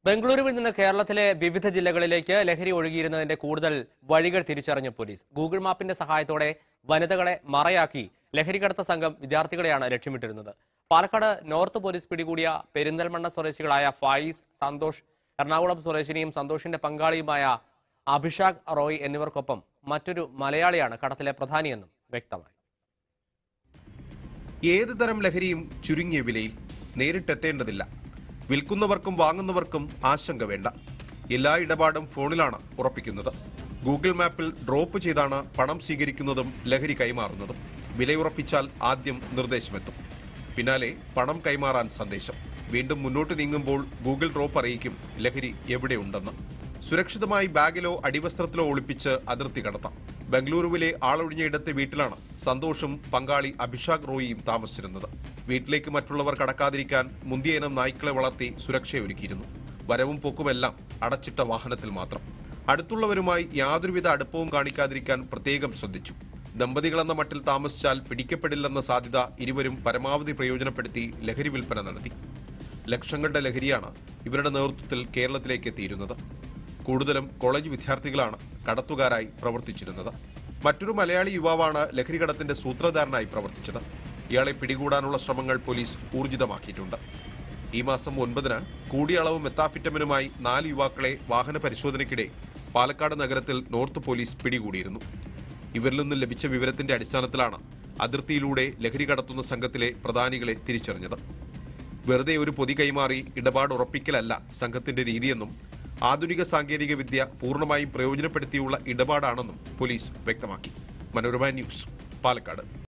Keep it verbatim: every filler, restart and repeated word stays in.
ബംഗളൂരുവിൽ നിന്ന് കേരളത്തിലെ വിവിധ ജില്ലകളിലേക്ക് ലഹരി ഒഴുകിയിരുന്നതിന്റെ കൂടുതൽ വഴികൾ തിരിച്ചറിഞ്ഞ പോലീസ്. ഗൂഗിൾ മാപ്പിന്റെ സഹായത്തോടെ വനിതകളെ മറയാക്കി ലഹരിക്കടത്ത സംഘം വിദ്യാർത്ഥികളെയാണ് ലക്ഷ്യമിട്ടിരുന്നത്. പാലക്കാട് നോർത്ത് പോലീസ് പിടികൂടിയ പെരിന്തൽമണ്ണ സ്വദേശികളായ ഫായിസ്, സന്തോഷ്, എറണാകുളം സ്വദേശിനിയും സന്തോഷിന്റെ പങ്കാളിയുമായ അഭിഷാക് റോയ് എന്നിവർക്കൊപ്പം മറ്റൊരു മലയാളിയാണ് കടത്തിലെ പ്രധാനിയെന്നും വ്യക്തമായി. ഏത് തരം ലഹരിയും ചുരുങ്ങിയ വിലയിൽ നേരിട്ടെത്തേണ്ടതില്ല. വിൽക്കുന്നവർക്കും വാങ്ങുന്നവർക്കും ആശങ്ക വേണ്ട. എല്ലാ ഇടപാടും ഫോണിലാണ് ഉറപ്പിക്കുന്നത്. ഗൂഗിൾ മാപ്പിൽ ഡ്രോപ്പ് ചെയ്താണ് പണം സ്വീകരിക്കുന്നതും ലഹരി കൈമാറുന്നതും. വിലയുറപ്പിച്ചാൽ ആദ്യം നിർദ്ദേശമെത്തും, പിന്നാലെ പണം കൈമാറാൻ സന്ദേശം. വീണ്ടും മുന്നോട്ട് നീങ്ങുമ്പോൾ ഗൂഗിൾ ഡ്രോപ്പ് അറിയിക്കും ലഹരി എവിടെയുണ്ടെന്ന്. സുരക്ഷിതമായി ബാഗിലോ അടിവസ്ത്രത്തിലോ ഒളിപ്പിച്ച് അതിർത്തി കടത്താം. ബംഗളൂരുവിലെ ആളൊഴിഞ്ഞ ഇടത്തെ വീട്ടിലാണ് സന്തോഷും പങ്കാളി അഭിഷാക് റോയിയും താമസിച്ചിരുന്നത്. വീട്ടിലേക്ക് മറ്റുള്ളവർ കടക്കാതിരിക്കാൻ മുന്തിയ ഇനം നായ്ക്കളെ വളർത്തി സുരക്ഷയൊരുക്കിയിരുന്നു. വരവും പോക്കുമെല്ലാം അടച്ചിട്ട വാഹനത്തിൽ മാത്രം. അടുത്തുള്ളവരുമായി യാതൊരുവിധ അടുപ്പവും കാണിക്കാതിരിക്കാൻ പ്രത്യേകം ശ്രദ്ധിച്ചു. ദമ്പതികളെന്ന മട്ടിൽ താമസിച്ചാൽ പിടിക്കപ്പെടില്ലെന്ന സാധ്യത ഇരുവരും പരമാവധി പ്രയോജനപ്പെടുത്തി ലഹരി വിൽപ്പന നടത്തി. ലക്ഷങ്ങളുടെ ലഹരിയാണ് ഇവരുടെ നേതൃത്വത്തിൽ കേരളത്തിലേക്ക് എത്തിയിരുന്നത്. കൂടുതലും കോളേജ് വിദ്യാർത്ഥികളാണ് കടത്തുകാരായി പ്രവർത്തിച്ചിരുന്നത്. മറ്റൊരു മലയാളി യുവാവാണ് ലഹരി കടത്തിന്റെ സൂത്രധാരനായി പ്രവർത്തിച്ചത്. ഇയാളെ പിടികൂടാനുള്ള ശ്രമങ്ങൾ പോലീസ് ഊർജിതമാക്കിയിട്ടുണ്ട്. ഈ മാസം ഒൻപതിന് കൂടിയ അളവ് മെത്താഫിറ്റമിനുമായി നാല് യുവാക്കളെ വാഹന പരിശോധനയ്ക്കിടെ പാലക്കാട് നഗരത്തിൽ നോർത്ത് പോലീസ് പിടികൂടിയിരുന്നു. ഇവരിൽ നിന്ന് ലഭിച്ച വിവരത്തിന്റെ അടിസ്ഥാനത്തിലാണ് അതിർത്തിയിലൂടെ ലഹരി കടത്തുന്ന സംഘത്തിലെ പ്രധാനികളെ തിരിച്ചറിഞ്ഞത്. വെറുതെ ഒരു പൊതി കൈമാറി ഇടപാട് ഉറപ്പിക്കലല്ല സംഘത്തിന്റെ രീതിയെന്നും ആധുനിക സാങ്കേതിക വിദ്യ പൂർണ്ണമായും പ്രയോജനപ്പെടുത്തിയുള്ള ഇടപാടാണെന്നും പോലീസ് വ്യക്തമാക്കി. മനോരമ ന്യൂസ്, പാലക്കാട്.